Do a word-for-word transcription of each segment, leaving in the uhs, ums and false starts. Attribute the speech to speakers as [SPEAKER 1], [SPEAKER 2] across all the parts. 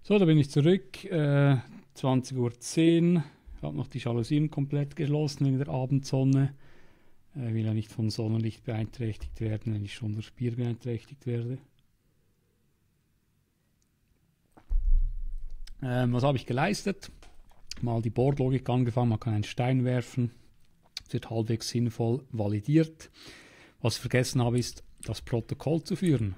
[SPEAKER 1] So, da bin ich zurück. Äh, zwanzig Uhr zehn. Ich habe noch die Jalousien komplett geschlossen wegen der Abendsonne. Ich will ja nicht von Sonnenlicht beeinträchtigt werden, wenn ich schon durch Bier beeinträchtigt werde. Ähm, was habe ich geleistet? Mal die Boardlogik angefangen, man kann einen Stein werfen. Es wird halbwegs sinnvoll validiert. Was ich vergessen habe, ist das Protokoll zu führen.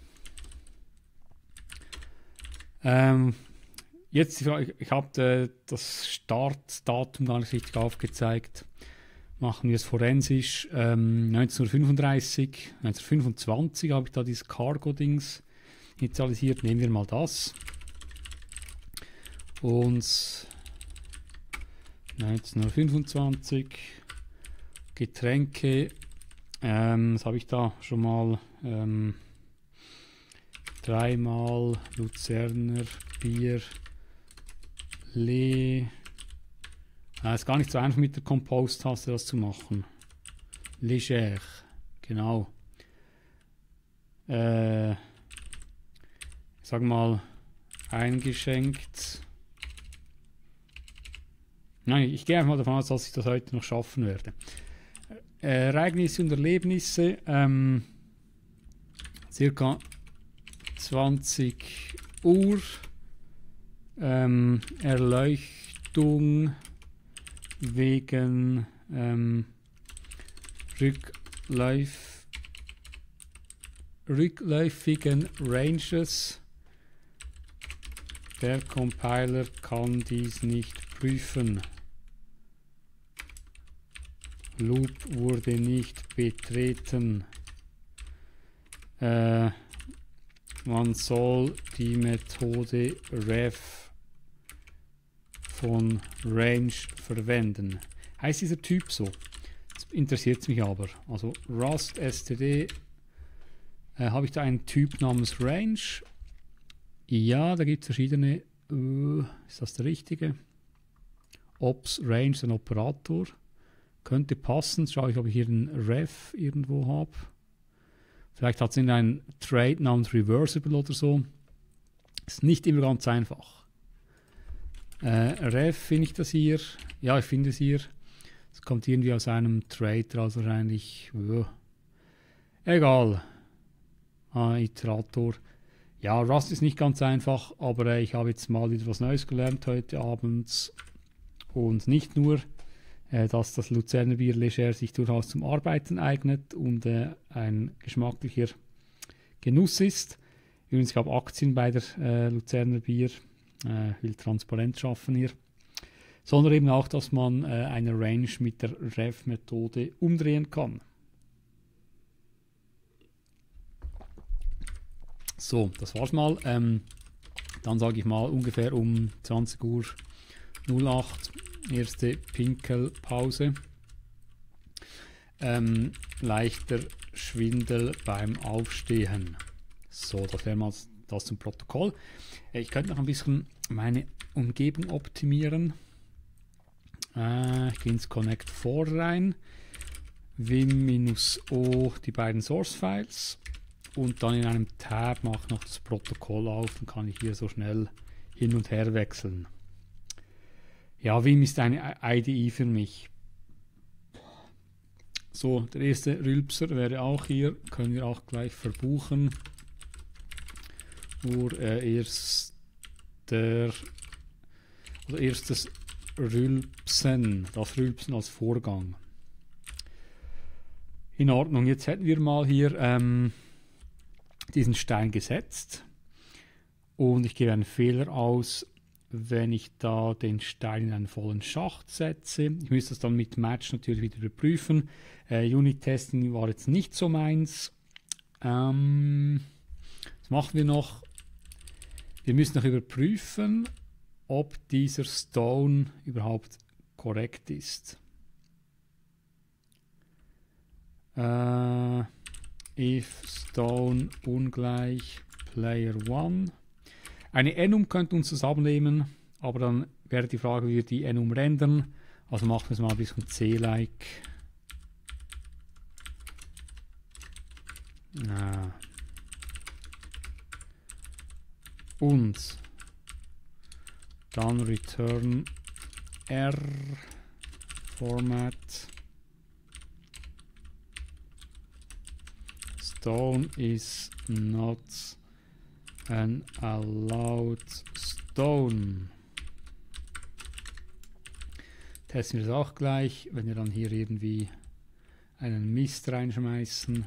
[SPEAKER 1] Ähm, jetzt, ich habe äh, das Startdatum gar nicht richtig aufgezeigt. Machen wir es forensisch. Ähm, neunzehnhundertfünfunddreißig, neunzehnhundertfünfundzwanzig habe ich da dieses Cargo-Dings initialisiert. Nehmen wir mal das. Und neunzehnhundertfünfundzwanzig Getränke. Ähm, das habe ich da schon mal ähm, dreimal Luzerner Bier Le. Es ist gar nicht so einfach mit der Compose-Taste das zu machen. Leger, genau. Äh, ich sag mal, eingeschenkt. Nein, ich gehe einfach mal davon aus, dass ich das heute noch schaffen werde. Äh, Ereignisse und Erlebnisse. Ähm, circa zwanzig Uhr. Ähm, Erleuchtung wegen ähm, rückläuf, rückläufigen Ranges. Der Compiler kann dies nicht prüfen. Loop wurde nicht betreten. Äh, man soll die Methode ref von Range verwenden. Heißt dieser Typ so? Das interessiert mich aber. Also Rust std äh, habe ich da einen Typ namens Range. Ja, da gibt es verschiedene. Uh, ist das der richtige? Ops Range, ein Operator. Könnte passen. Schaue ich, ob ich hier einen Ref irgendwo habe. Vielleicht hat es einen Trade namens Reversible oder so. Ist nicht immer ganz einfach. Äh, Ref, finde ich das hier? Ja, ich finde es hier. Es kommt irgendwie aus einem Trade raus wahrscheinlich. Uh. Egal. Ah, Iterator. Ja, Rust ist nicht ganz einfach, aber äh, ich habe jetzt mal wieder was Neues gelernt heute Abend. Und nicht nur, äh, dass das Luzerner Bier Leger sich durchaus zum Arbeiten eignet und äh, ein geschmacklicher Genuss ist. Übrigens, ich habe Aktien bei der äh, Luzerner Bier, äh, will Transparenz schaffen hier. Sondern eben auch, dass man äh, eine Range mit der Ref-Methode umdrehen kann. So, das war's mal. Ähm, dann sage ich mal ungefähr um zwanzig Uhr null acht, erste Pinkelpause. Ähm, leichter Schwindel beim Aufstehen. So, das wäre mal das zum Protokoll. Ich könnte noch ein bisschen meine Umgebung optimieren. Äh, ich gehe ins Connect vier rein. Vim-O, die beiden Source-Files. Und dann in einem Tab mache ich noch das Protokoll auf, dann kann ich hier so schnell hin und her wechseln. Ja, Vim ist eine I D E für mich. So, der erste Rülpser wäre auch hier, können wir auch gleich verbuchen. Nur äh, erster, also erstes Rülpsen, das Rülpsen als Vorgang. In Ordnung, jetzt hätten wir mal hier ähm, diesen Stein gesetzt und ich gebe einen Fehler aus, wenn ich da den Stein in einen vollen Schacht setze. Ich müsste das dann mit Match natürlich wieder überprüfen. Äh, Unit-Testing war jetzt nicht so meins. Ähm, was machen wir noch? Wir müssen noch überprüfen, ob dieser Stone überhaupt korrekt ist. Äh, if Stone ungleich Player one. Eine Enum könnte uns das abnehmen, aber dann wäre die Frage, wie wir die Enum rendern. Also machen wir es mal ein bisschen C-like. Ah. Und dann return R Format stone is not an allowed stone. Testen wir das auch gleich, wenn wir dann hier irgendwie einen Mist reinschmeißen.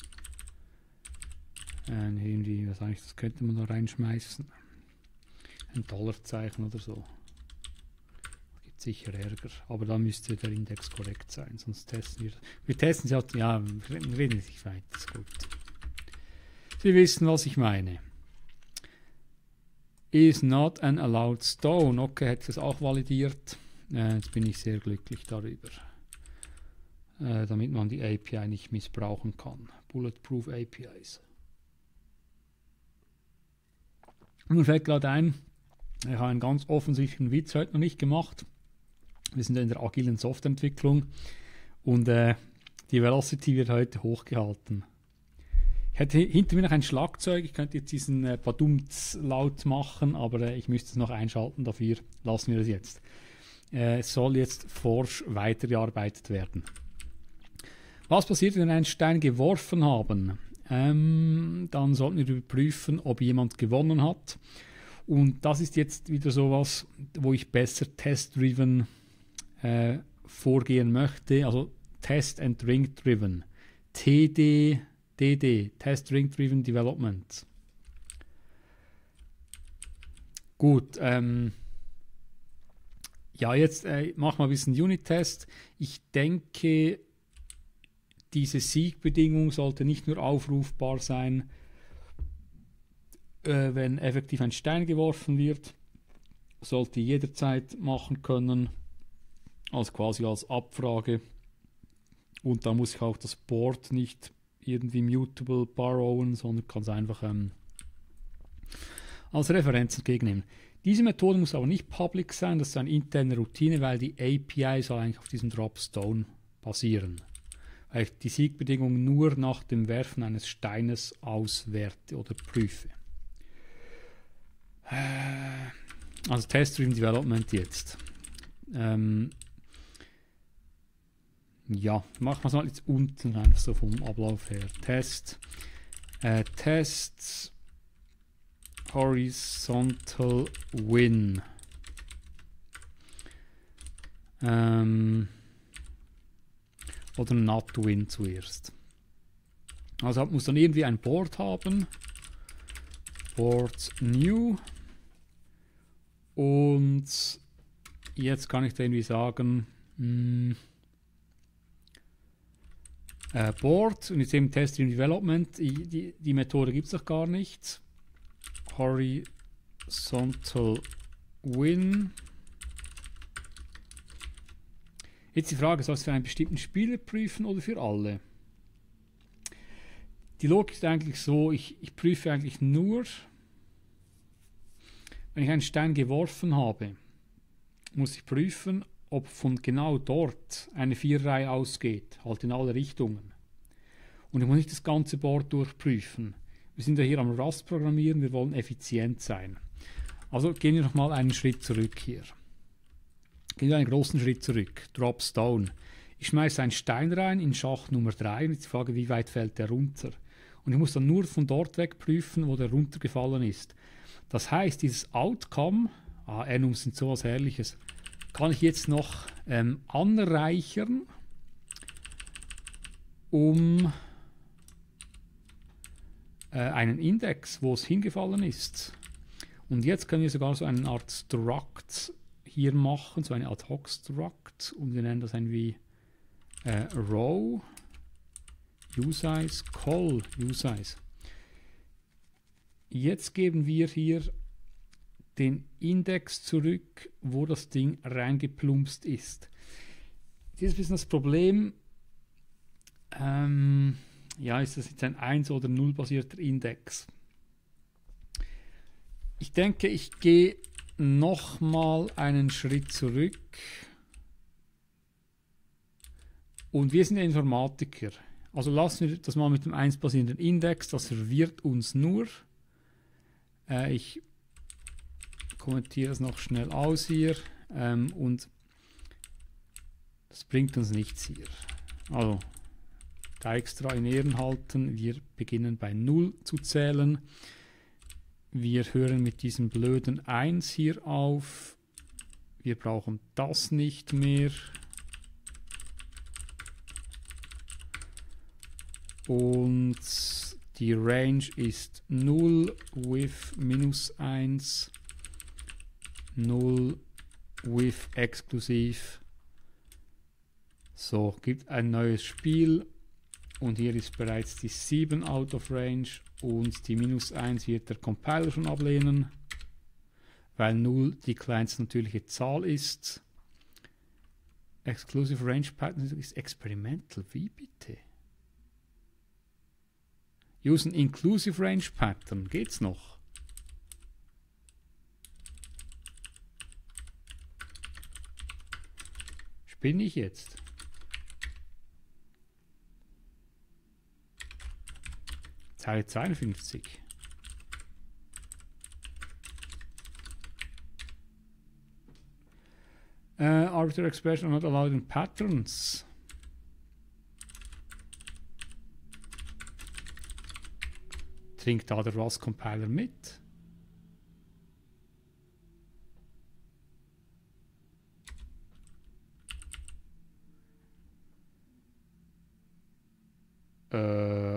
[SPEAKER 1] Äh, irgendwie, was eigentlich, das könnte man da reinschmeißen. Ein Dollarzeichen oder so. Gibt sicher Ärger, aber da müsste der Index korrekt sein, sonst testen wir. Wir testen sie halt, ja, wir reden nicht weiter, ist gut. Sie wissen, was ich meine. Is not an allowed stone. Okay, hätte es auch validiert. Äh, jetzt bin ich sehr glücklich darüber. Äh, damit man die A P I nicht missbrauchen kann. Bulletproof A P Is. Und mir fällt gerade ein, ich habe einen ganz offensichtlichen Witz heute noch nicht gemacht. Wir sind ja in der agilen Softwareentwicklung und äh, die Velocity wird heute hochgehalten. Ich hätte hinter mir noch ein Schlagzeug, ich könnte jetzt diesen äh, Badumts laut machen, aber äh, ich müsste es noch einschalten, dafür lassen wir es jetzt. Äh, es soll jetzt forsch weitergearbeitet werden. Was passiert, wenn wir einen Stein geworfen haben? Ähm, dann sollten wir überprüfen, ob jemand gewonnen hat. Und das ist jetzt wieder sowas, wo ich besser test-driven äh, vorgehen möchte. Also Test and Ring Driven. T D D D, Test Ring Driven Development. Gut, ähm, ja, jetzt äh, machen wir ein bisschen Unit-Test. Ich denke, diese Siegbedingung sollte nicht nur aufrufbar sein, äh, wenn effektiv ein Stein geworfen wird, sollte jederzeit machen können, als quasi als Abfrage. Und da muss ich auch das Board nicht irgendwie mutable borrowen, sondern kann es einfach ähm, als Referenz entgegennehmen. Diese Methode muss aber nicht public sein, das ist eine interne Routine, weil die A P I soll eigentlich auf diesem Dropstone basieren. Weil ich die Siegbedingung nur nach dem Werfen eines Steines auswerte oder prüfe. Also Test-Driven Development jetzt. Ähm, ja, machen wir es mal jetzt unten einfach so vom Ablauf her. Test, äh, Test Horizontal Win. Ähm, oder Not Win zuerst. Also muss dann irgendwie ein Board haben. Board New. Und jetzt kann ich da irgendwie sagen, mh, äh, Board und jetzt eben Test in Development. Die, die, die Methode gibt es doch gar nicht. Horizontal Win. Jetzt die Frage, soll es für einen bestimmten Spieler prüfen oder für alle? Die Logik ist eigentlich so, ich, ich prüfe eigentlich nur, wenn ich einen Stein geworfen habe, muss ich prüfen, ob von genau dort eine Viererreihe ausgeht, halt in alle Richtungen. Und ich muss nicht das ganze Board durchprüfen. Wir sind ja hier am Rust programmieren, wir wollen effizient sein. Also gehen wir nochmal einen Schritt zurück hier. Gehen wir einen großen Schritt zurück. Dropstone. Ich schmeiße einen Stein rein in Schacht Nummer drei und jetzt die Frage, wie weit fällt der runter? Und ich muss dann nur von dort weg prüfen, wo der runtergefallen ist. Das heißt, dieses Outcome, ah, Enums sind sowas Herrliches, kann ich jetzt noch ähm, anreichern, um äh, einen Index, wo es hingefallen ist. Und jetzt können wir sogar so eine Art Struct hier machen, so eine Ad-Hoc-Struct, und wir nennen das irgendwie äh, Row usize call usize. Jetzt geben wir hier den Index zurück, wo das Ding reingeplumpst ist. Hier ist ein bisschen das Problem, ähm, ja, ist das jetzt ein eins- oder null basierter Index? Ich denke, ich gehe nochmal einen Schritt zurück. Und wir sind Informatiker. Also lassen wir das mal mit dem eins basierenden Index, das verwirrt uns nur. Äh, ich kommentiere das noch schnell aus hier. Ähm, und das bringt uns nichts hier. Also, da extra in Ehren halten. Wir beginnen bei null zu zählen. Wir hören mit diesem blöden eins hier auf. Wir brauchen das nicht mehr. Und die Range ist null with minus eins, null with exklusiv. So, gibt ein neues Spiel und hier ist bereits die sieben out of range und die minus eins wird der Compiler schon ablehnen, weil null die kleinste natürliche Zahl ist. Exclusive Range Pattern ist experimental, wie bitte? Use an Inclusive Range Pattern, geht's noch? Spinne ich jetzt? Zeile zweiundfünfzig. Uh, arbitrary expression not allowed in patterns. Trinkt da der Rust Compiler mit? Äh.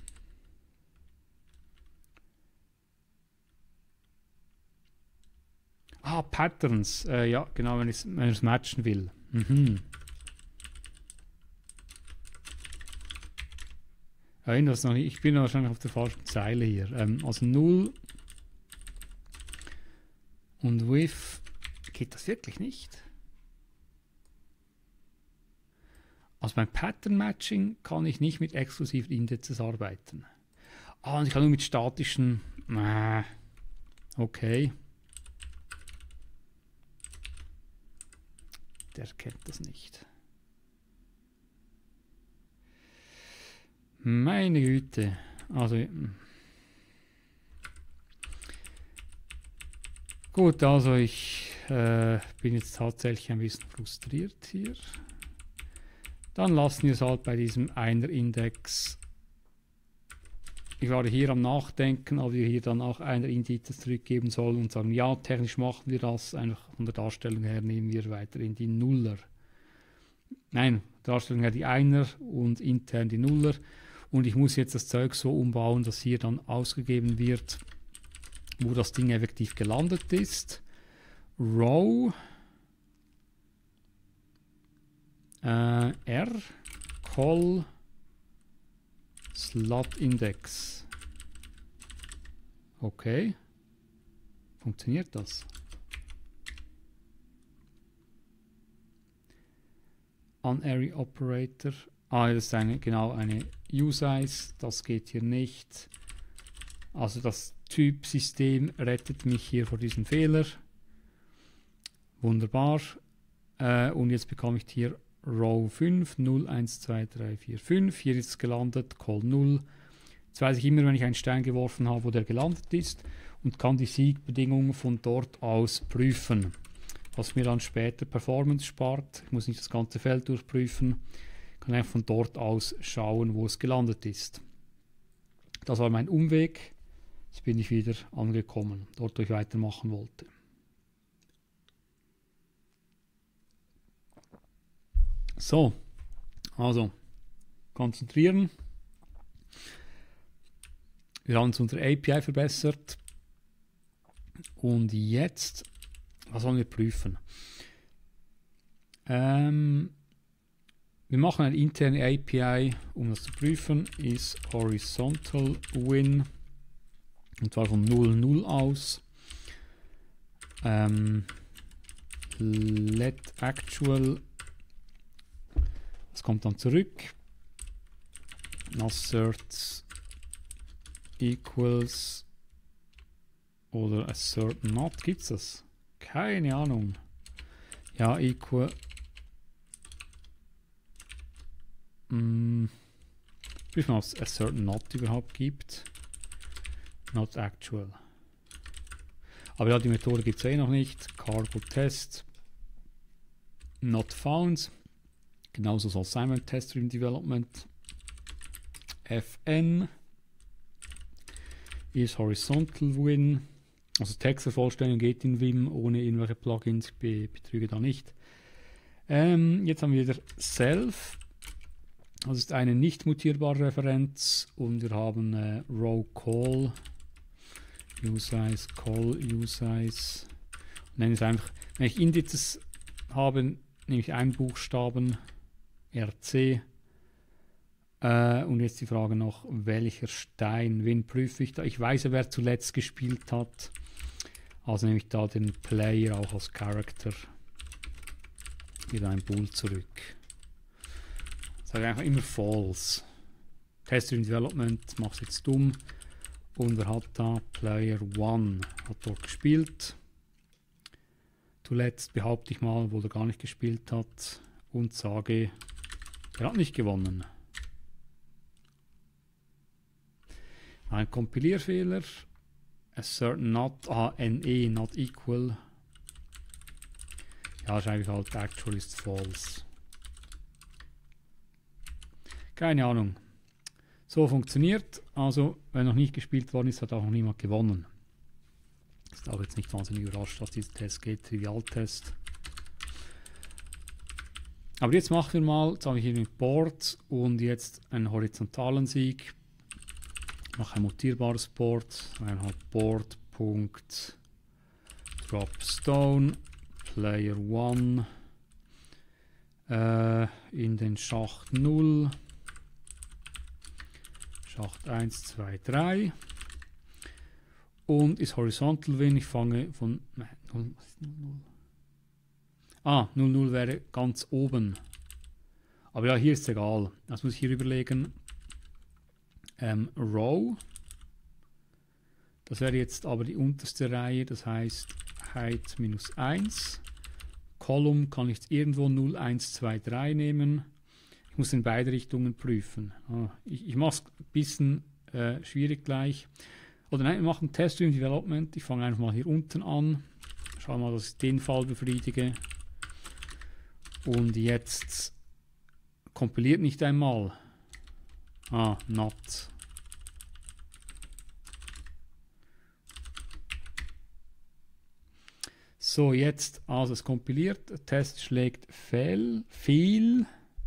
[SPEAKER 1] Ah, Patterns. Äh, ja, genau, wenn ich es matchen will. Mhm. Das noch nicht. Ich bin wahrscheinlich auf der falschen Zeile hier. Ähm, also null und with. Geht das wirklich nicht? Also beim Pattern Matching kann ich nicht mit exklusiven Indizes arbeiten. Ah, und ich kann nur mit statischen. Äh, okay. Der kennt das nicht. Meine Güte. Also. Gut, also ich äh, bin jetzt tatsächlich ein bisschen frustriert hier. Dann lassen wir es halt bei diesem Einer-Index. Ich war hier am Nachdenken, ob wir hier dann auch Einer-Indizes zurückgeben sollen und sagen, ja, technisch machen wir das. Einfach von der Darstellung her nehmen wir weiterhin die Nuller. Nein, Darstellung her die Einer und intern die Nuller. Und ich muss jetzt das Zeug so umbauen, dass hier dann ausgegeben wird, wo das Ding effektiv gelandet ist. Row äh, R call slot index. Okay. Funktioniert das? Unary Operator. Ah, das ist eine, genau eine U-Size. Das geht hier nicht. Also das Typsystem rettet mich hier vor diesem Fehler. Wunderbar. Äh, und jetzt bekomme ich hier Row fünf, null, eins, zwei, drei, vier, fünf. Hier ist es gelandet, Call null. Jetzt weiß ich immer, wenn ich einen Stein geworfen habe, wo der gelandet ist und kann die Siegbedingungen von dort aus prüfen. Was mir dann später Performance spart. Ich muss nicht das ganze Feld durchprüfen. Ich kann einfach von dort aus schauen, wo es gelandet ist. Das war mein Umweg. Jetzt bin ich wieder angekommen, dort wo ich weitermachen wollte. So, also konzentrieren. Wir haben uns unsere A P I verbessert. Und jetzt, was wollen wir prüfen? Ähm, wir machen eine interne A P I, um das zu prüfen, ist horizontal win. Und zwar von null null aus. Ähm, let actual. Das kommt dann zurück. Assert equals oder assert not. Gibt's das? Keine Ahnung. Ja, equal. Hm. Prüfen wir, ob es assert not überhaupt gibt. Not actual. Aber ja, die Methode gibt es eh noch nicht. Cargo Test. Not found. Genauso soll es sein beim Test-Driven Development. Fn ist Horizontal Win. Also Textvervollständigung geht in Vim ohne irgendwelche Plugins. Ich be betrüge da nicht. Ähm, jetzt haben wir wieder Self. Das ist eine nicht mutierbare Referenz. Und wir haben äh, Row Call. Usize, Call, Usize. Nenne es einfach, wenn ich Indizes habe, nehme ich einen Buchstaben, R C. Äh, und jetzt die Frage noch, welcher Stein, wen prüfe ich da? Ich weiß ja, wer zuletzt gespielt hat. Also nehme ich da den Player auch als Character. Wieder ein Bool zurück. Sage einfach immer False. Test-Driven Development, mach's jetzt dumm. Und wer hat da? Player One hat dort gespielt. Zuletzt behaupte ich mal, wo er gar nicht gespielt hat. Und sage, er hat nicht gewonnen. Ein Kompilierfehler. Assert not, ah, ne, not equal. Ja, schreibe ich halt, actual ist false. Keine Ahnung. So funktioniert. Also, wenn noch nicht gespielt worden ist, hat auch noch niemand gewonnen. Ist auch jetzt nicht wahnsinnig überrascht, dass dieser Test geht. Trivialtest. Aber jetzt machen wir mal, jetzt habe ich hier mit Board und jetzt einen horizontalen Sieg. Mache ein mutierbares Board. Dann halt Board.dropstone Player one äh, in den Schacht null. Schacht eins, zwei, drei. Und ist Horizontal Win. Ich fange von. Nein, null, was ist null, null? Ah, null, null wäre ganz oben. Aber ja, hier ist es egal. Das muss ich hier überlegen. Ähm, Row. Das wäre jetzt aber die unterste Reihe. Das heißt Height minus eins. Column kann ich jetzt irgendwo null, eins, zwei, drei nehmen. Ich muss in beide Richtungen prüfen. Ah, ich ich mache es ein bisschen äh, schwierig gleich. Oder nein, wir machen Test-Driven Development. Ich fange einfach mal hier unten an. Schau mal, dass ich den Fall befriedige. Und jetzt kompiliert nicht einmal. Ah, not. So, jetzt, also es kompiliert. Der Test schlägt fehl, fehl.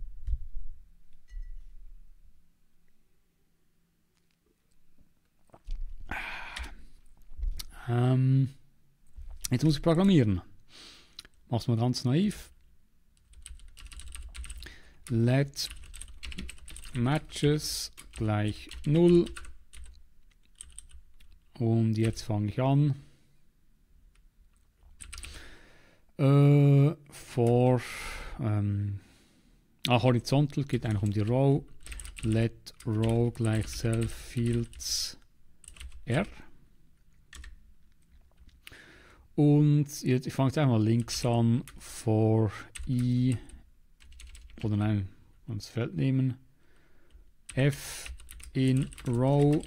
[SPEAKER 1] Ähm, jetzt muss ich programmieren. Mach's mal ganz naiv. Let matches gleich null. Und jetzt fange ich an. Äh, for ähm, ah, horizontal geht eigentlich um die Row. Let row gleich self fields R. Und jetzt, ich fange jetzt einmal links an. For i oder nein, ans Feld nehmen. F in row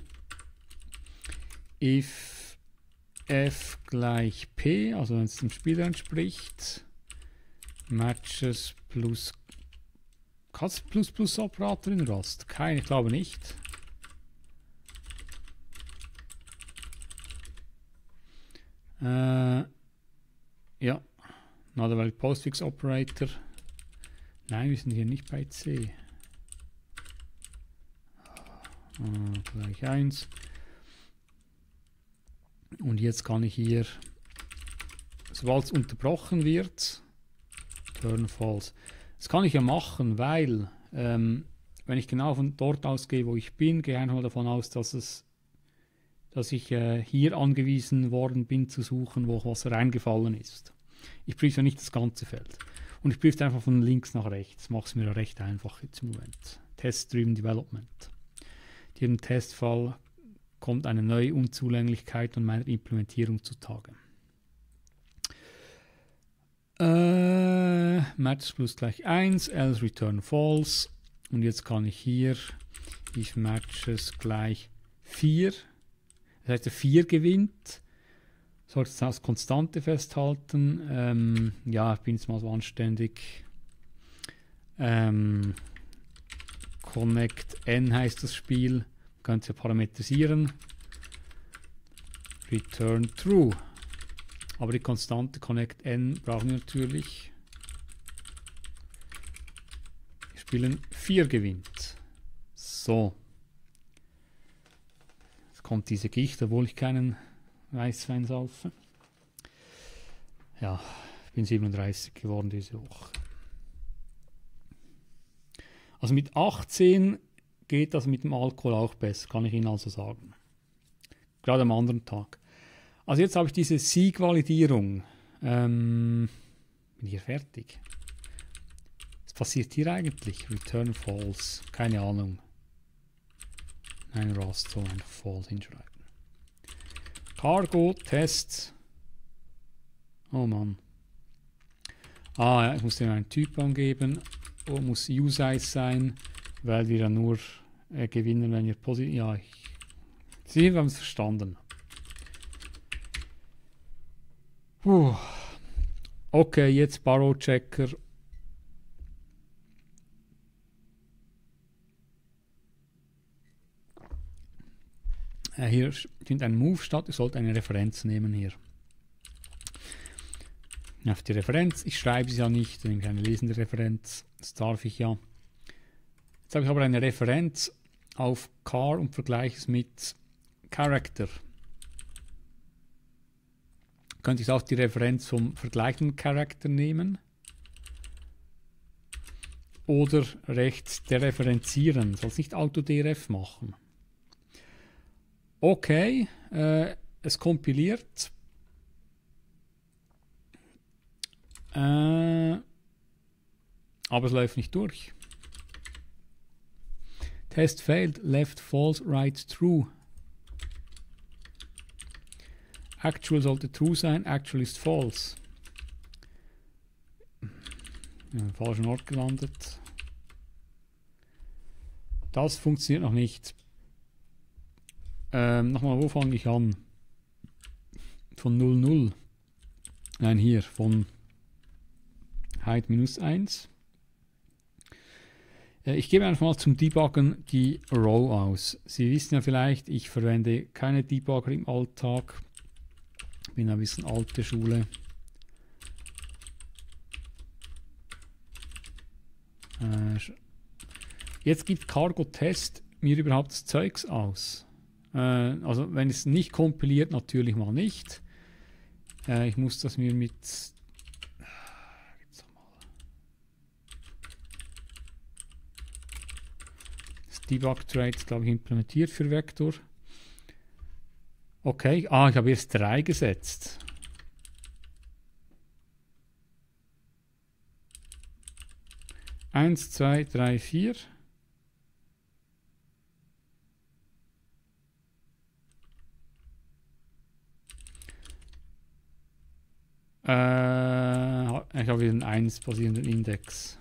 [SPEAKER 1] if f gleich p, also wenn es dem Spieler entspricht, matches plus, kannst du plus plus Operator in Rust? Kein, ich glaube nicht. Äh, ja, another valid postfix Operator. Nein, wir sind hier nicht bei C. Äh, gleich eins. Und jetzt kann ich hier, sobald es unterbrochen wird, turn false. Das kann ich ja machen, weil, ähm, wenn ich genau von dort ausgehe, wo ich bin, gehe ich einfach mal davon aus, dass, es, dass ich äh, hier angewiesen worden bin zu suchen, wo was reingefallen ist. Ich prüfe ja nicht das ganze Feld. Und ich prüfe einfach von links nach rechts. Mache es mir ja recht einfach jetzt im Moment. Test-Driven Development. In jedem Testfall kommt eine neue Unzulänglichkeit an meiner Implementierung zutage. Äh, match plus gleich eins, else return false. Und jetzt kann ich hier if matches gleich vier. Das heißt, der vier gewinnt. Sollte es als Konstante festhalten. Ähm, ja, ich bin jetzt mal so anständig. Ähm, Connect N heißt das Spiel. Könnt ihr parametrisieren. Return True. Aber die Konstante Connect N brauchen wir natürlich. Wir spielen vier gewinnt. So. Jetzt kommt diese Gicht, obwohl ich keinen Weißwein saufe. Ja, ich bin siebenunddreißig geworden diese Woche. Also mit achtzehn geht das mit dem Alkohol auch besser, kann ich Ihnen also sagen. Gerade am anderen Tag. Also jetzt habe ich diese Siegvalidierung. Ähm, bin hier fertig. Was passiert hier eigentlich? Return False. Keine Ahnung. Nein, Rust soll einfach False hinschreiben. Cargo Test. Oh Mann. Ah ja, ich muss dem einen Typ angeben. Oh, muss U-Size sein, weil wir ja nur äh, gewinnen, wenn wir positiv. Ja, ich. Sie haben es verstanden. Puh. Okay, jetzt Barrow Checker. Äh, hier findet ein Move statt. Ich sollte eine Referenz nehmen hier. Auf die Referenz. Ich schreibe es ja nicht, dann nehme ich eine lesende Referenz. Das darf ich ja. Jetzt habe ich aber eine Referenz auf Car und vergleiche es mit Character. Könnte ich auch die Referenz vom vergleichenden Character nehmen. Oder rechts dereferenzieren. Soll es nicht Auto-D R F machen. Okay, äh, es kompiliert. Äh, aber es läuft nicht durch. Test failed, left false, right true. Actual sollte true sein, actual ist false. Im falschen Ort gelandet. Das funktioniert noch nicht. Ähm, nochmal, wo fange ich an? Von null null. Nein, hier, von Height minus eins. Ich gebe einfach mal zum Debuggen die Row aus. Sie wissen ja vielleicht, ich verwende keine Debugger im Alltag. Bin ein bisschen alte Schule. Jetzt gibt Cargo Test mir überhaupt das Zeugs aus. Also wenn es nicht kompiliert, natürlich mal nicht. Ich muss das mir mit Debug Traits, glaube ich, implementiert für Vektor. Okay, ah, ich habe erst drei gesetzt. Eins, zwei, drei, vier. Äh, ich habe wieder einen eins basierenden Index.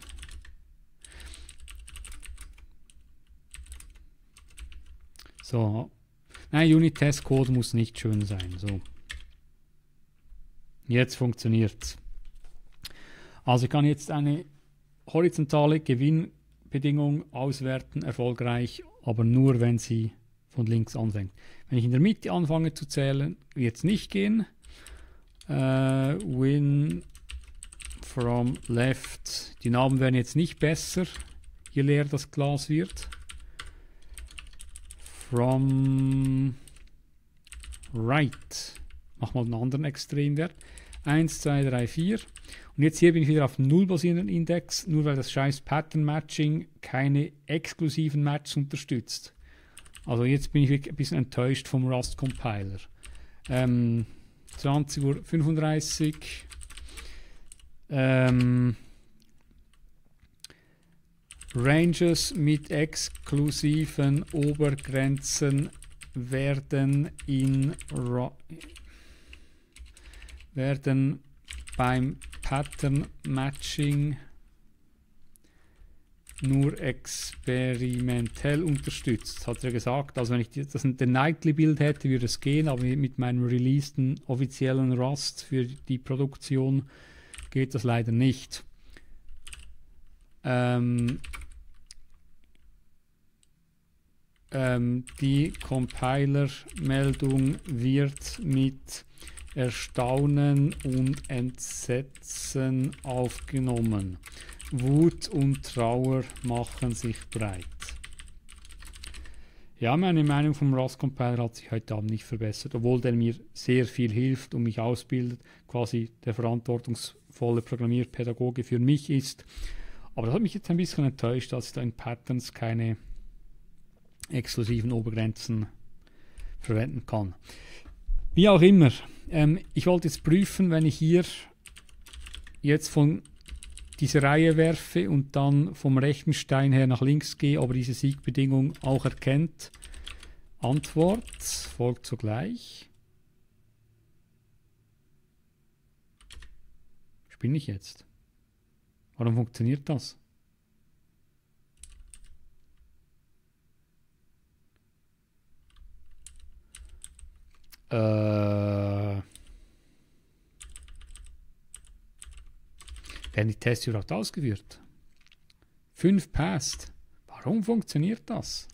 [SPEAKER 1] So. Nein, Unit-Test-Code muss nicht schön sein. So. Jetzt funktioniert es. Also ich kann jetzt eine horizontale Gewinnbedingung auswerten, erfolgreich, aber nur, wenn sie von links anfängt. Wenn ich in der Mitte anfange zu zählen, wird es nicht gehen. Uh, win from left. Die Namen werden jetzt nicht besser, je leer das Glas wird. From right. Mach mal einen anderen Extremwert. eins, zwei, drei, vier. Und jetzt hier bin ich wieder auf null basierenden Index, nur weil das scheiß Pattern Matching keine exklusiven Matches unterstützt. Also jetzt bin ich wirklich ein bisschen enttäuscht vom Rust Compiler. Ähm, zwanzig Uhr fünfunddreißig. Ähm, Ranges mit exklusiven Obergrenzen werden in werden beim Pattern Matching nur experimentell unterstützt, hat er gesagt. Also wenn ich das den Nightly-Build hätte, würde es gehen, aber mit meinem releaseden offiziellen Rust für die Produktion geht das leider nicht. Ähm, ähm, die Compiler-Meldung wird mit Erstaunen und Entsetzen aufgenommen. Wut und Trauer machen sich breit. Ja, meine Meinung vom Rust-Compiler hat sich heute Abend nicht verbessert, obwohl der mir sehr viel hilft und mich ausbildet, quasi der verantwortungsvolle Programmierpädagoge für mich ist. Aber das hat mich jetzt ein bisschen enttäuscht, dass ich da in Patterns keine exklusiven Obergrenzen verwenden kann. Wie auch immer, ähm, ich wollte jetzt prüfen, wenn ich hier jetzt von dieser Reihe werfe und dann vom rechten Stein her nach links gehe, ob er diese Siegbedingung auch erkennt. Antwort folgt sogleich. Spinne ich jetzt? Warum funktioniert das? Äh... Werden die Tests überhaupt ausgeführt? fünf passed. Warum funktioniert das?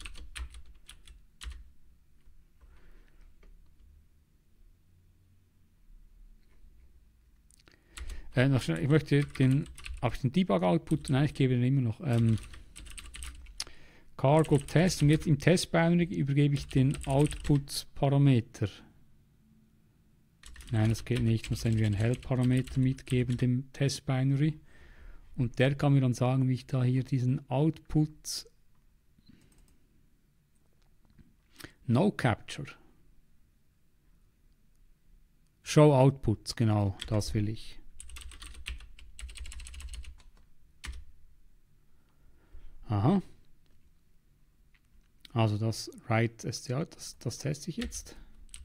[SPEAKER 1] Äh, noch schnell, ich möchte den, habe ich den Debug-Output? Nein, ich gebe den immer noch. Ähm, Cargo Test und jetzt im Test-Binary übergebe ich den Output-Parameter. Nein, das geht nicht. Ich muss irgendwie einen Help-Parameter mitgeben, dem Test-Binary. Und der kann mir dann sagen, wie ich da hier diesen Output No Capture. Show Outputs, genau, das will ich. Aha. Also das Write S T R, das, das teste ich jetzt.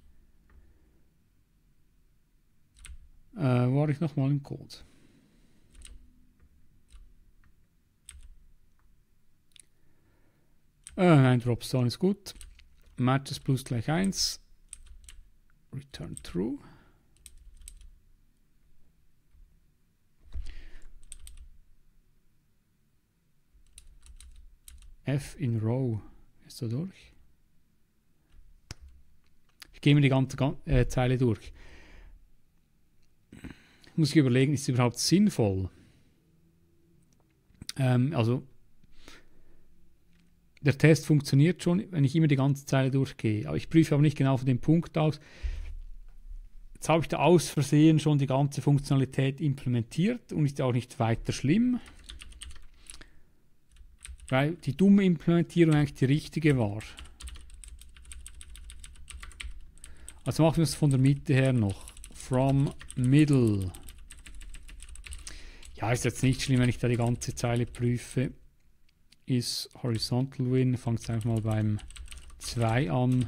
[SPEAKER 1] Äh, war ich nochmal im Code. Äh, nein, Dropzone ist gut. Matches plus gleich eins. Return true. F in row. Ist da durch? Ich gehe mir die ganze äh, Zeile durch. Muss ich überlegen, ist es überhaupt sinnvoll? Ähm, also der Test funktioniert schon, wenn ich immer die ganze Zeile durchgehe. Aber ich prüfe aber nicht genau von dem Punkt aus. Jetzt habe ich da aus Versehen schon die ganze Funktionalität implementiert und ist auch nicht weiter schlimm, weil die dumme Implementierung eigentlich die richtige war. Also machen wir es von der Mitte her noch. From middle. Ja, ist jetzt nicht schlimm, wenn ich da die ganze Zeile prüfe. Ist horizontal win. Fangt es einfach mal beim zwei an.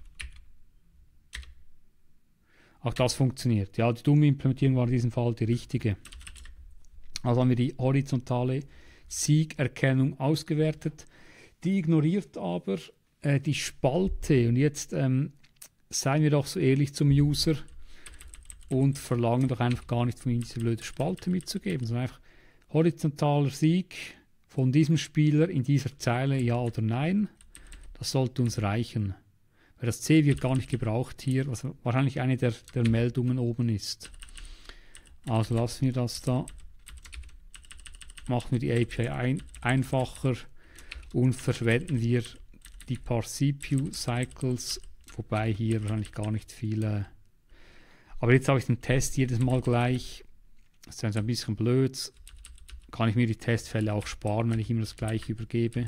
[SPEAKER 1] Auch das funktioniert. Ja, die dumme Implementierung war in diesem Fall die richtige. Also haben wir die horizontale Siegerkennung ausgewertet. Die ignoriert aber äh, die Spalte. Und jetzt ähm, seien wir doch so ehrlich zum User und verlangen doch einfach gar nicht von ihm diese blöde Spalte mitzugeben, sondern einfach horizontaler Sieg von diesem Spieler in dieser Zeile, ja oder nein. Das sollte uns reichen. Weil das C wird gar nicht gebraucht hier, was wahrscheinlich eine der, der Meldungen oben ist. Also lassen wir das da. Machen wir die A P I ein, einfacher und verwenden wir die paar C P U-Cycles, wobei hier wahrscheinlich gar nicht viele. Aber jetzt habe ich den Test jedes Mal gleich. Das ist ein bisschen blöd. Kann ich mir die Testfälle auch sparen, wenn ich immer das gleiche übergebe.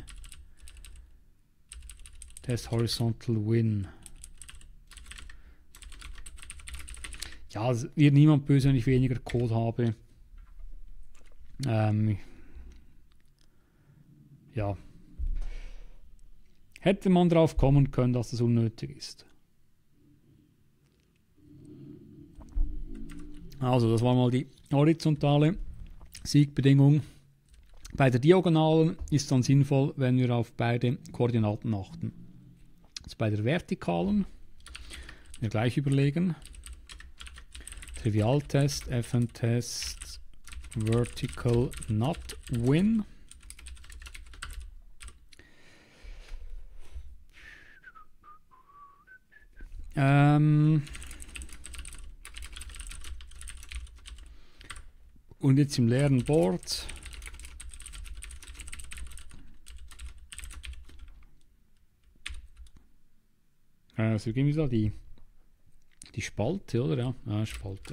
[SPEAKER 1] Test Horizontal Win. Ja, es wird niemand böse, wenn ich weniger Code habe. Ähm, ja. Hätte man drauf kommen können, dass das unnötig ist. Also, das war mal die horizontale Siegbedingung. Bei der Diagonalen ist es dann sinnvoll, wenn wir auf beide Koordinaten achten. Jetzt bei der Vertikalen, wir gleich überlegen. Trivialtest, fn-test, vertical not win. Ähm Und jetzt im leeren Board also geben wir da die, die Spalte, oder? Ja, ja, Spalte.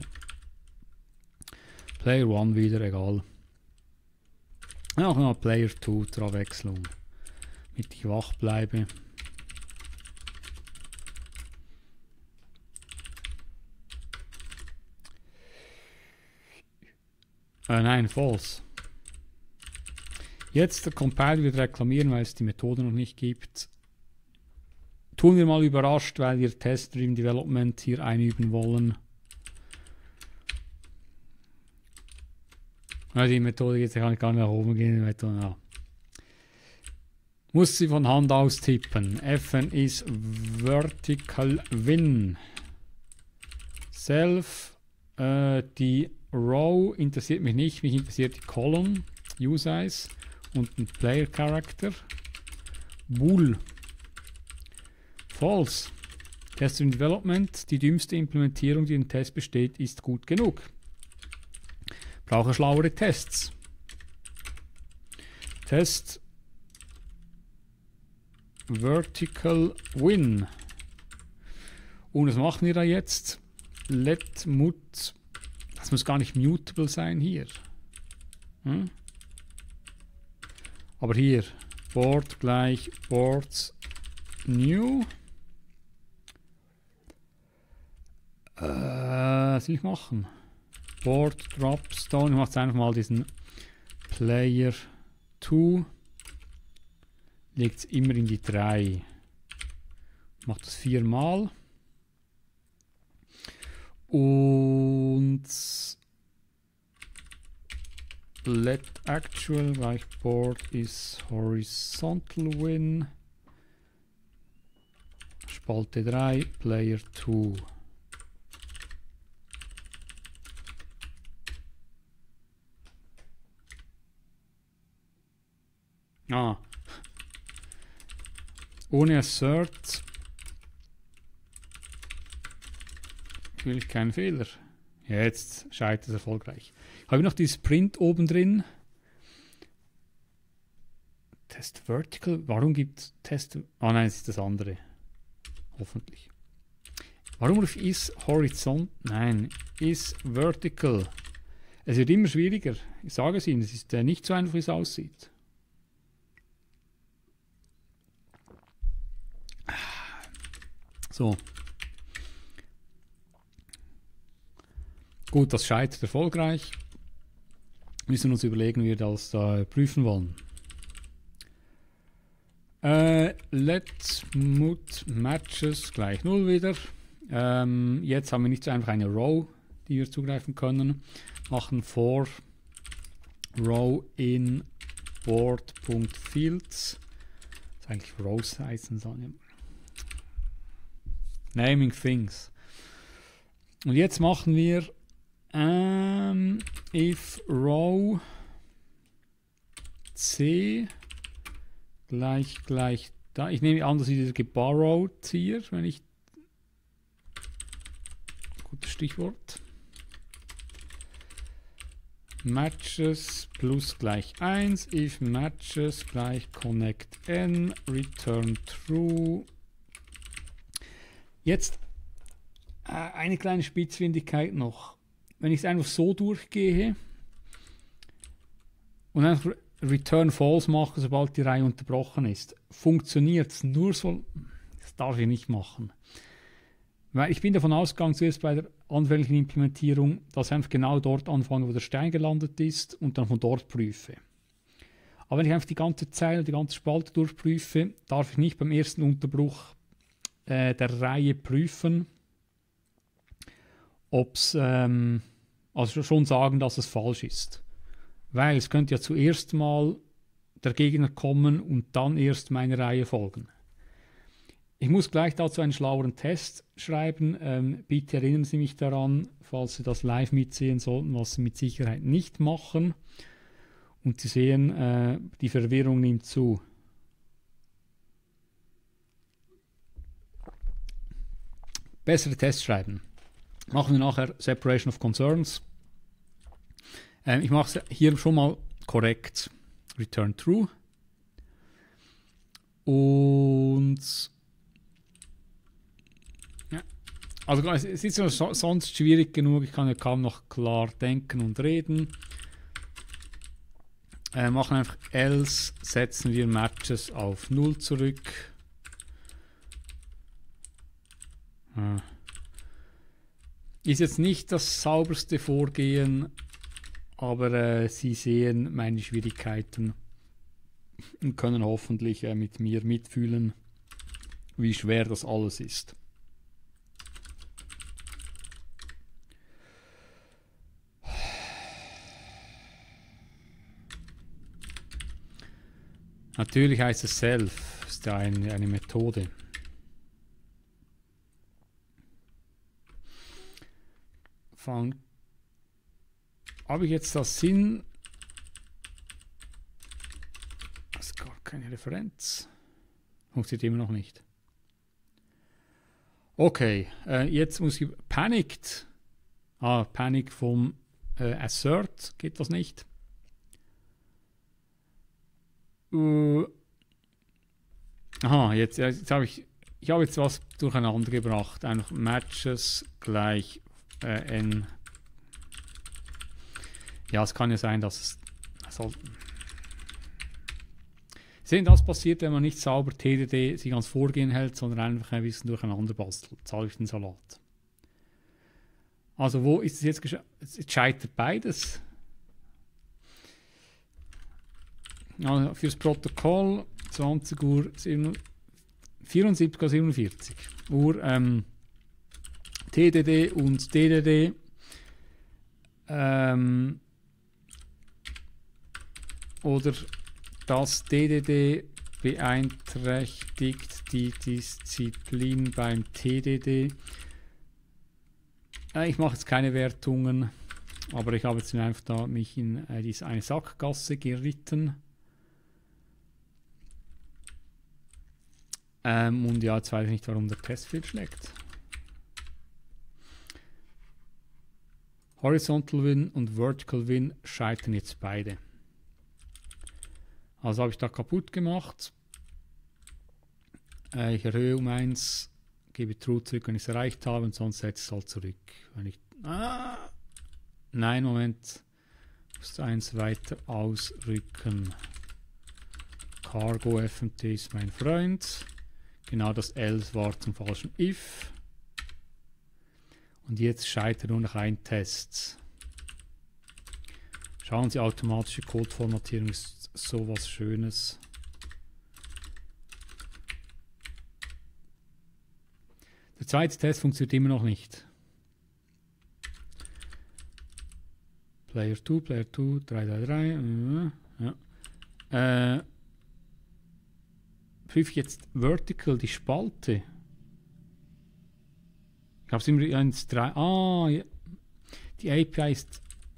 [SPEAKER 1] Player eins wieder, egal. Auch noch Player zwei zur Abwechslung. Damit ich wach bleibe. Äh, nein, false. Jetzt der Compiler wird reklamieren, weil es die Methode noch nicht gibt. Tun wir mal überrascht, weil wir Test-Driven Development hier einüben wollen. Ja, die Methode jetzt kann ich gar nicht nach oben gehen. Ja. Muss sie von Hand aus tippen. Fn ist vertical win. Self, äh, die Row interessiert mich nicht, mich interessiert die Column, uSize und ein Player Character. Bool. False. Test in Development, die dümmste Implementierung, die im Test besteht, ist gut genug. Brauche schlauere Tests. Test Vertical Win. Und was machen wir da jetzt? Let mut. Das muss gar nicht mutable sein hier. Hm? Aber hier. Board gleich Boards New. Äh, was will ich machen? Board Dropstone. Ich mache jetzt einfach mal diesen Player zwei. Legt es immer in die drei. Macht das viermal. Und let actual gleich board is horizontal win. Spalte drei, Player zwei. Ah. Ohne Assert will ich keinen Fehler. Jetzt scheitert es erfolgreich. Habe ich noch dieses Print oben drin? Test Vertical. Warum gibt es Test? Ah nein, es ist das andere. Hoffentlich. Warum rufe ich is horizont? Nein, is vertical. Es wird immer schwieriger. Ich sage es Ihnen, es ist äh, nicht so einfach, wie es aussieht. So. Gut, das scheitert erfolgreich. Wir müssen uns überlegen, wie wir das äh, prüfen wollen. Äh, let mut matches gleich null wieder. Ähm, jetzt haben wir nicht so einfach eine Row, die wir zugreifen können. Machen for row in board.fields. Das ist eigentlich row size sollen. Naming things. Und jetzt machen wir ähm, if row c gleich gleich da. Ich nehme an, dass ich dieser geborrowed hier, wenn ich gutes Stichwort. Matches plus gleich eins, if matches gleich connect n, return true. Jetzt äh, eine kleine Spitzfindigkeit noch. Wenn ich es einfach so durchgehe und einfach Return False mache, sobald die Reihe unterbrochen ist, funktioniert es nur so. Das darf ich nicht machen. Weil ich bin davon ausgegangen, zuerst bei der anfänglichen Implementierung, dass ich einfach genau dort anfange, wo der Stein gelandet ist und dann von dort prüfe. Aber wenn ich einfach die ganze Zeile, die ganze Spalte durchprüfe, darf ich nicht beim ersten Unterbruch äh, der Reihe prüfen, ob es, ähm, also schon sagen, dass es falsch ist. Weil es könnte ja zuerst mal der Gegner kommen und dann erst meine Reihe folgen. Ich muss gleich dazu einen schlaueren Test schreiben. Ähm, bitte erinnern Sie mich daran, falls Sie das live mitsehen sollten, was Sie mit Sicherheit nicht machen. Und Sie sehen, äh, die Verwirrung nimmt zu. Bessere Tests schreiben. Machen wir nachher Separation of Concerns. Ähm, ich mache es hier schon mal korrekt. Return True. Und ja, also es ist ja sonst schwierig genug. Ich kann ja kaum noch klar denken und reden. Äh, machen einfach else, setzen wir Matches auf null zurück. Hm. Ist jetzt nicht das sauberste Vorgehen, aber äh, Sie sehen meine Schwierigkeiten und können hoffentlich äh, mit mir mitfühlen, wie schwer das alles ist. Natürlich heißt es Self, ist ja eine, eine Methode. Von, habe ich jetzt das Sinn? Das ist gar keine Referenz. Funktioniert immer noch nicht. Okay, äh, jetzt muss ich Panicked. Ah, Panic vom äh, Assert, geht das nicht? Uh, aha, jetzt, jetzt habe ich, ich habe jetzt was durcheinander gebracht. Einfach Matches gleich äh, n. Ja, es kann ja sein, dass es. Also, sehen, das passiert, wenn man nicht sauber T D D sich ans Vorgehen hält, sondern einfach ein bisschen durcheinander bastelt. Jetzt habe ich den Salat. Also, wo ist es jetzt gescheitert? Jetzt scheitert beides. Also fürs Protokoll zwanzig Uhr vierundsiebzig Uhr siebenundvierzig Uhr ähm, T D D und D D D ähm, oder das D D D beeinträchtigt die Disziplin beim T D D. Äh, ich mache jetzt keine Wertungen, aber ich habe jetzt einfach da mich in äh, diese eine Sackgasse geritten. Ähm, und ja, jetzt weiß ich nicht, warum der Test fehlschlägt. Horizontal Win und Vertical Win scheitern jetzt beide. Also habe ich da kaputt gemacht. Äh, ich erhöhe um eins, gebe True zurück, wenn ich es erreicht habe, und sonst setze ich es halt zurück. Wenn ich, ah, nein, Moment. Ich muss eins weiter ausrücken. Cargo F M T ist mein Freund. Genau, das else war zum falschen if. Und jetzt scheitert nur noch ein Test. Schauen Sie, automatische Codeformatierung ist sowas Schönes. Der zweite Test funktioniert immer noch nicht. Player zwei, Player zwei, drei drei drei. Ja. Äh, prüfe ich jetzt Vertical, die Spalte. Ich habe es immer eins drei. Ah, ja. Die A P I ist.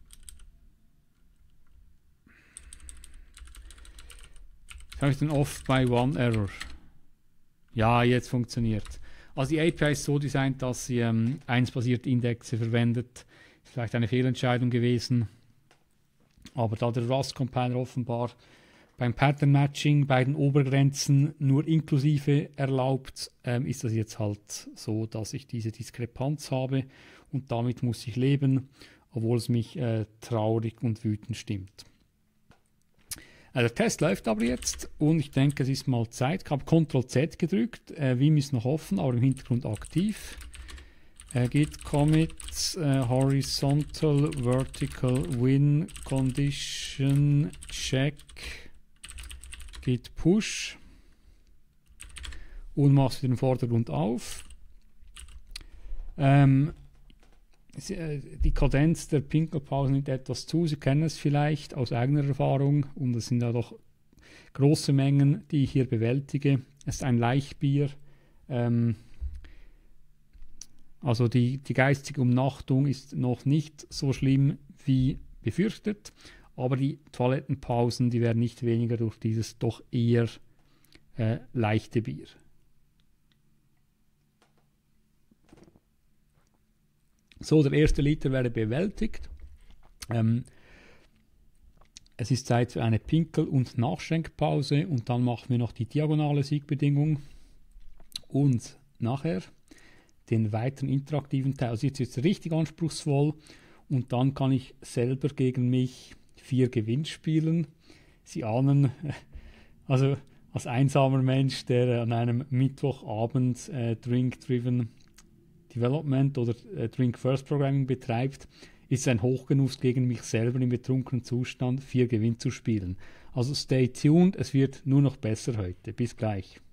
[SPEAKER 1] Jetzt habe ich den Off by One Error. Ja, jetzt funktioniert. Also die A P I ist so designt, dass sie ähm, eins-basierte Indexe verwendet. Ist vielleicht eine Fehlentscheidung gewesen. Aber da der Rust-Compiler offenbar beim Pattern Matching bei den Obergrenzen nur inklusive erlaubt, ähm, ist das jetzt halt so, dass ich diese Diskrepanz habe, und damit muss ich leben, obwohl es mich äh, traurig und wütend stimmt. Äh, der Test läuft aber jetzt und ich denke, es ist mal Zeit. Ich habe Control Z gedrückt, äh, Vim ist noch offen, aber im Hintergrund aktiv. Äh, Git Commit äh, Horizontal Vertical Win Condition Check. Git Push und machst den Vordergrund auf. Ähm, die Kadenz der Pinkelpause nimmt etwas zu. Sie kennen es vielleicht aus eigener Erfahrung und es sind ja doch große Mengen, die ich hier bewältige. Es ist ein Leichtbier. Ähm, also die, die geistige Umnachtung ist noch nicht so schlimm wie befürchtet, aber die Toilettenpausen, die werden nicht weniger durch dieses doch eher äh, leichte Bier. So, der erste Liter wäre bewältigt. Ähm, es ist Zeit für eine Pinkel- und Nachschenkpause und dann machen wir noch die diagonale Siegbedingung und nachher den weiteren interaktiven Teil. Also jetzt ist es richtig anspruchsvoll und dann kann ich selber gegen mich vier Gewinn spielen. Sie ahnen, also als einsamer Mensch, der an einem Mittwochabend äh, Drink-Driven Development oder äh, Drink First Programming betreibt, ist es ein Hochgenuss gegen mich selber im betrunkenen Zustand vier Gewinn zu spielen. Also stay tuned, es wird nur noch besser heute. Bis gleich.